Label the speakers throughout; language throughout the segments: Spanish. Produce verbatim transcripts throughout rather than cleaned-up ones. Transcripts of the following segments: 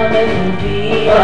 Speaker 1: dame tu vida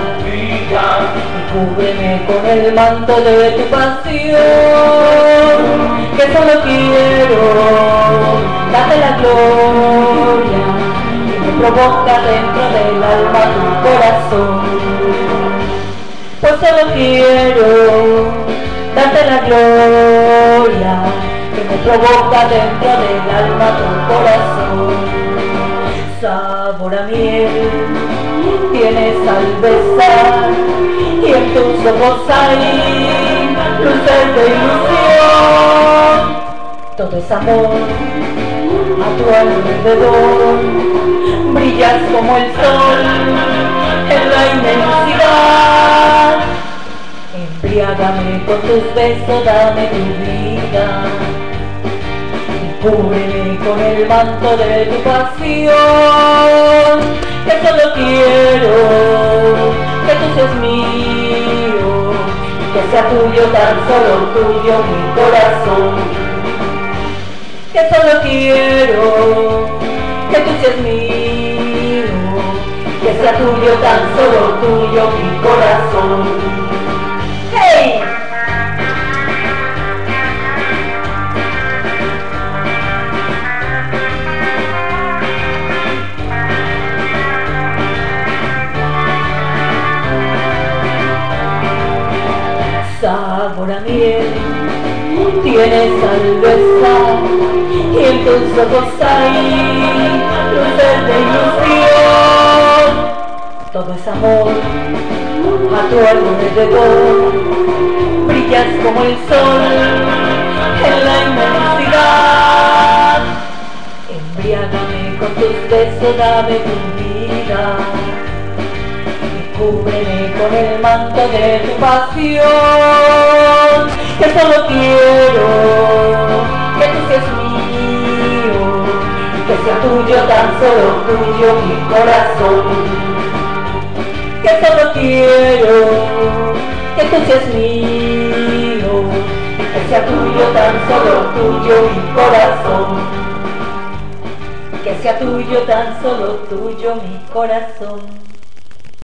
Speaker 1: y cúbreme con el manto de tu pasión, que solo quiero darte la gloria que me provoca dentro del alma tu corazón. Pues solo quiero darte la gloria que me provoca dentro del alma tu corazón. Sabor a miel tienes al besar y en tus ojos hay luces de ilusión. Todo es amor a tu alrededor, brillas como el sol en la inmensidad. Embriágame con tus besos, dame tu vida y cúbreme con el manto de tu pasión, que solo quiero que tú seas mío, que sea tuyo, tan solo tuyo mi corazón, que solo quiero que tú seas mío, que sea tuyo, tan solo tuyo mi corazón. ¡Hey! Sabor a miel tienes al besar y en tus ojos hay luces de ilusión. Todo es amor a tu alrededor, brillas como el sol en la inmensidad. Embriágame con tus besos, dame tu vida y cúbreme con el manto de tu pasión, que solo quiero que tú seas mío, que sea tuyo, tan solo tuyo mi corazón, que solo quiero que tú seas mío, que sea tuyo, tan solo tuyo mi corazón, que sea tuyo, tan solo tuyo mi corazón.